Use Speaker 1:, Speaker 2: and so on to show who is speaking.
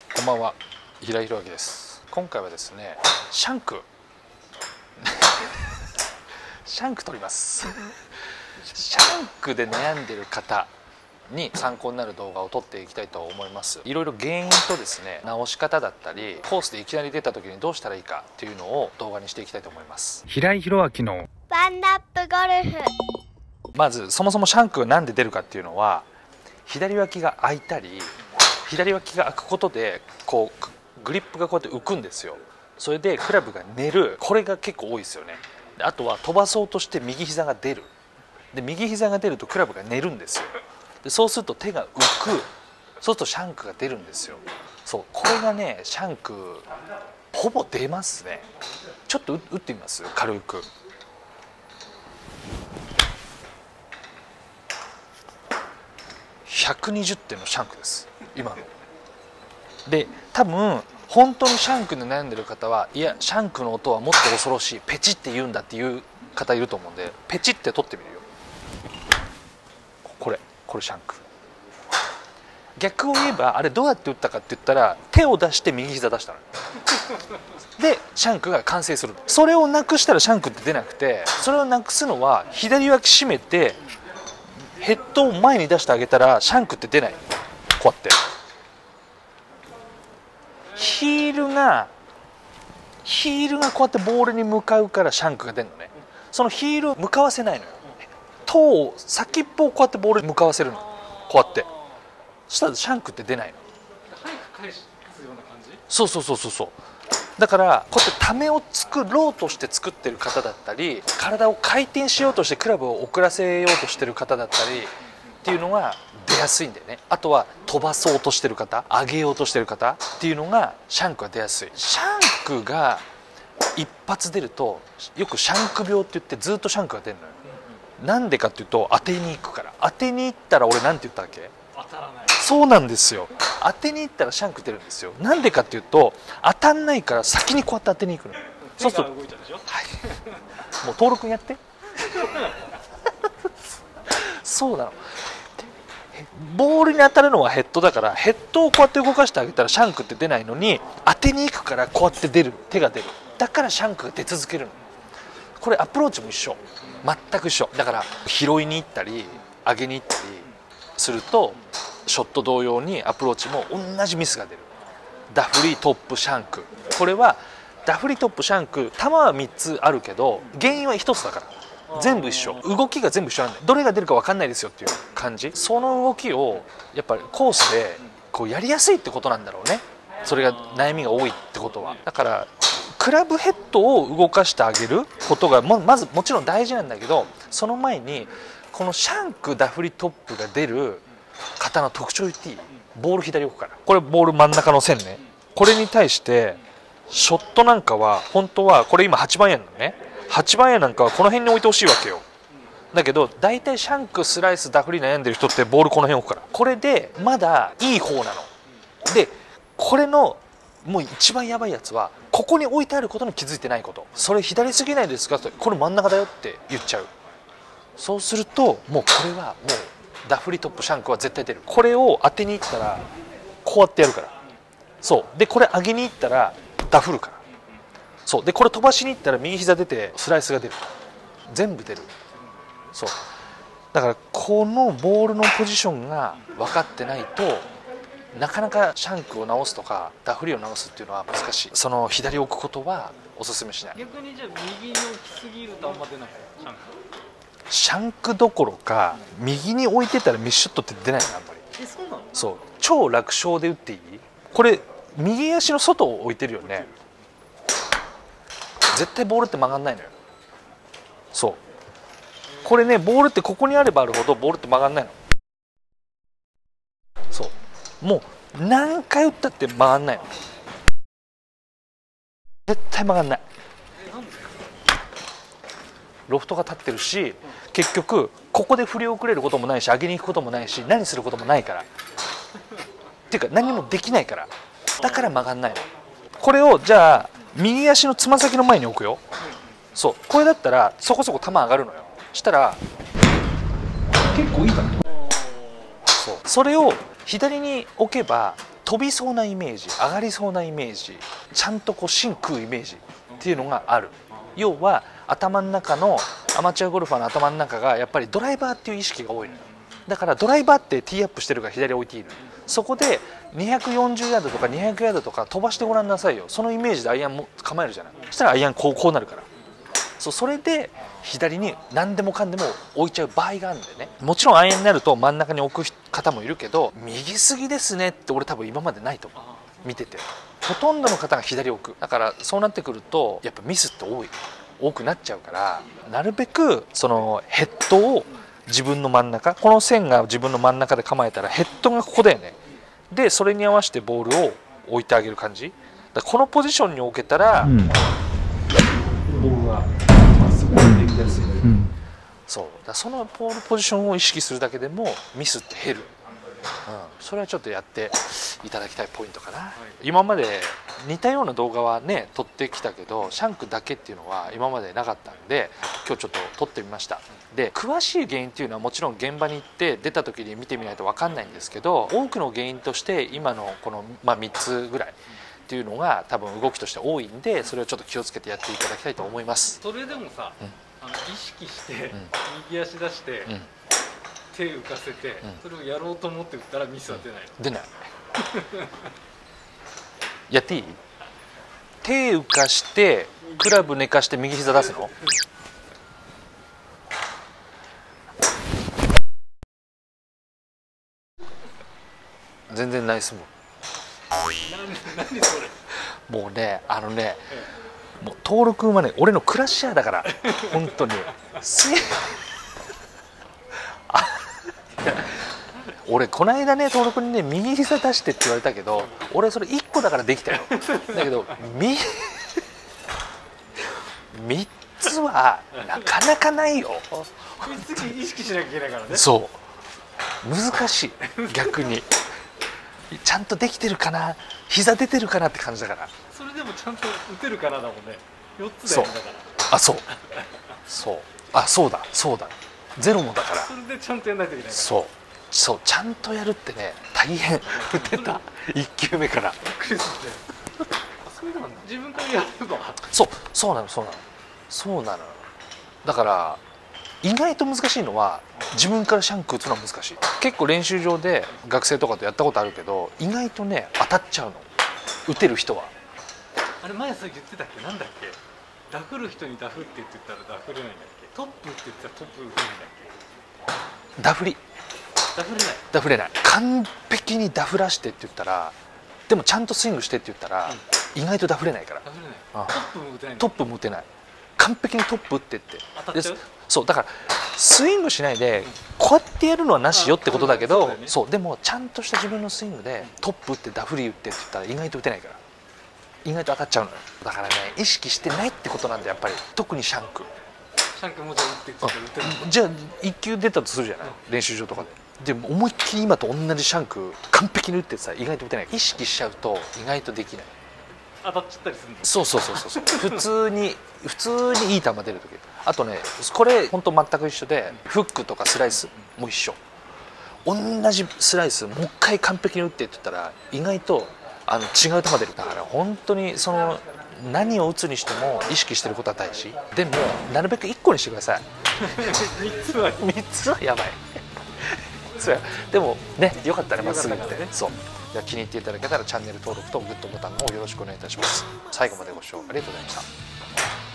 Speaker 1: こんばんは、平井宏明です。今回はですね、シャンク取ります。シャンクで悩んでる方に参考になる動画を撮っていきたいと思います。いろいろ原因とですね、直し方だったり、コースでいきなり出た時にどうしたらいいかっていうのを動画にしていきたいと思います。平井宏明の
Speaker 2: ワンダップゴルフ。
Speaker 1: まずそもそもシャンクがなんで出るかっていうのは、左脇が開いたり左脇が開くことでこうグリップがこうやって浮くんですよ。それでクラブが寝る、これが結構多いですよね。あとは飛ばそうとして右膝が出る。で右膝が出るとクラブが寝るんですよ。でそうすると手が浮く。そうするとシャンクが出るんですよ。そう、これがね、シャンクほぼ出ますね。ちょっと打ってみます、軽く。120点のシャンクです今ので。多分本当にシャンクで悩んでる方は、いやシャンクの音はもっと恐ろしい、ペチって言うんだっていう方いると思うんで、ペチって取ってみるよ。これシャンク。逆を言えばあれどうやって打ったかって言ったら、手を出して右膝出したのでシャンクが完成する。それをなくしたらシャンクって出なくて、それをなくすのは左脇締めてヘッドを前に出してあげたらシャンクって出ない。こうやってヒールがこうやってボールに向かうからシャンクが出るのね。そのヒールを向かわせないのよ。トを先っぽをこうやってボールに向かわせるの。こうやって、そしたらシャンクって出ないの。
Speaker 3: 早く返すような感じ。
Speaker 1: そうだからこうやってためを作ろうとして作ってる方だったり、体を回転しようとしてクラブを遅らせようとしてる方だったりっていうのが出やすいんだよね。あとは飛ばそうとしてる方、上げようとしてる方っていうのがシャンクが出やすい。シャンクが一発出るとよくシャンク病って言って、ずっとシャンクが出るのよ。なんでかっていうと、当てに行くから。当てに行ったら、俺なんて言ったっけ？
Speaker 3: 当たらない。
Speaker 1: そうなんですよ。当てに行ったらシャンク出るんですよ。なんでかっていうと、当たんないから先にこうやって当てに行くの。そうすると、
Speaker 3: 動いちゃうでしょ。
Speaker 1: はい、もう登録やってそうなの。ボールに当たるのはヘッドだから、ヘッドをこうやって動かしてあげたらシャンクって出ないのに、当てに行くからこうやって出る、手が出る。だからシャンクが出続けるの。これアプローチも一緒、全く一緒だから。拾いに行ったり上げに行ったりすると、ショット同様にアプローチも同じミスが出る。ダフリトップシャンク、これはダフリトップシャンク、球は3つあるけど原因は1つだから、全部一緒、動きが全部一緒なんだよ。どれが出るか分かんないですよっていう感じ。その動きをやっぱりコースでこうやりやすいってことなんだろうね。それが悩みが多いってことは。だからクラブヘッドを動かしてあげることがまずもちろん大事なんだけど、その前にこのシャンクダフリトップが出る方の特徴言っていい？ボール左奥から、これボール真ん中の線ね。これに対してショットなんかは本当はこれ今8番アイアンなのね。8番アイアンなんかはこの辺に置いてほしいわけよ。だけど大体シャンクスライスダフリ悩んでる人ってボールこの辺置くから、これでまだいい方なので、これのもう一番やばいやつはここに置いてあることに気づいてないこと。それ左すぎないですかって、これ真ん中だよって言っちゃう。そうするともうこれはもうダフリトップシャンクは絶対出る。これを当てにいったらこうやってやるから。そうで、これ上げにいったらダフるから。そうで、これ飛ばしにいったら右膝出てスライスが出る。全部出る。そうだからこのボールのポジションが分かってないと、なかなかシャンクを直すとかダフリを直すっていうのは難しい。その左を置くことはおすすめしない。
Speaker 3: 逆にじゃあ右に置きすぎるとあんま出ないシャンク。
Speaker 1: シャンクどころか右に置いてたらミスショットって出ないの、あんまり。
Speaker 3: そうなの？
Speaker 1: そう、超楽勝で打っていい？これ右足の外を置いてるよね。絶対ボールって曲がんないのよ。そう、これね、ボールってここにあればあるほどボールって曲がんないの。そうもう何回打ったって曲がんないの。絶対曲がんない。ロフトが立ってるし、結局ここで振り遅れることもないし、上げに行くこともないし、何することもないからっていうか何もできないから、だから曲がんないの。これをじゃあ右足のつま先の前に置くよ。そう、これだったらそこそこ球上がるのよ。したら結構いいかな。そう、それを左に置けば飛びそうなイメージ、上がりそうなイメージ、ちゃんとこう芯食うイメージっていうのがある。要は頭の中のアマチュアゴルファーの頭の中がやっぱりドライバーっていう意識が多いのよ。だからドライバーってティーアップしてるから左置いている。そこで240ヤードとか200ヤードとか飛ばしてごらんなさいよ。そのイメージでアイアンも構えるじゃない。そしたらアイアンこうなるから。それで左に何でもかんでも置いちゃう場合があるんだよね。もちろんアイアンになると真ん中に置く方もいるけど、右すぎですねって俺多分今までないと思う。見ててほとんどの方が左置く。だからそうなってくるとやっぱミスって多くなっちゃうから、なるべくそのヘッドを自分の真ん中、この線が自分の真ん中で構えたらヘッドがここだよね。でそれに合わせてボールを置いてあげる感じだ。このポジションに置けたら、ボールはまっすぐできやすい、そうだ。そのボールポジションを意識するだけでもミスって減る、それはちょっとやっていただきたいポイントかな、今まで似たような動画はね撮ってきたけど、シャンクだけっていうのは今までなかったんで、今日ちょっと撮ってみました。で詳しい原因っていうのはもちろん現場に行って出た時に見てみないと分かんないんですけど、多くの原因として今のこの、3つぐらいっていうのが多分動きとして多いんで、それをちょっと気をつけてやっていただきたいと思います。
Speaker 3: それでもさ、意識して右足出して、手浮かせて、それをやろうと思って打ったらミスは出ないの？
Speaker 1: 出ないやっていい？手浮かしてクラブ寝かして右膝出すの？全然ナイスもん。
Speaker 3: 何それ？
Speaker 1: もうね、もう徹君はね俺のクラッシャーだから本当に俺この間ね徹君にね右膝出してって言われたけど、俺それ1個だからできたよ。だけど3つはなかなかないよ。
Speaker 3: 意識しなきゃいけないからね。
Speaker 1: そう難しい。逆にちゃんとできてるかな、膝出てるかなって感じだから。
Speaker 3: それでもちゃんと打てるかなだもんね。4つだよだから。そうだゼロもだから。 それでちゃんとやんないといけないから。
Speaker 1: そうちゃんとやるってね大変。打てた1球目から。
Speaker 3: びっくりするね。それでも自分からやれば。
Speaker 1: そうなの。だから意外と難しいのは自分からシャンク打つのは難しい。結構練習場で学生とかとやったことあるけど、意外とね当たっちゃうの、打てる人は。
Speaker 3: あれ前さ言ってたっけ、なんだっけ、ダフる人にダフって言ってたらダフれないんだっけ、トップって言ってたらトップ打てないんだっけ。
Speaker 1: ダフれない。完璧にダフらしてって言ったら、でもちゃんとスイングしてって言ったら、意外とダフれないから。
Speaker 3: ダフれない。トップも打てない。
Speaker 1: トップも打てない。完璧にトップ打ってって
Speaker 3: 当たっちゃう。
Speaker 1: そうだからスイングしないでこうやってやるのはなしよってことだけど、そうでもちゃんとした自分のスイングでトップ打ってダフリ打ってって言ったら意外と打てないから、意外と当たっちゃうのよ。だからね意識してないってことなんで、やっぱり特にシャンク
Speaker 3: もじゃ打ってって打てない。
Speaker 1: じゃあ1球出たとするじゃない、練習場とかで。でも思いっきり今と同じシャンク完璧に打ってさ、意外と打てない。意識しちゃうと意外とできない。
Speaker 3: 当たっちゃったりするんだ。
Speaker 1: そう普通にいい球出る時。あとねこれ本当全く一緒で、フックとかスライスも一緒。同じスライスもう一回完璧に打ってって言ったら意外と違う球出る。だから本当にその何を打つにしても意識してることは大事。でもなるべく1個にしてください。3つはやばいそうや。でもねよかったね、まっすぐ打って。そういや、気に入っていただけたらチャンネル登録とグッドボタンをよろしくお願いいたします。最後までご視聴ありがとうございました。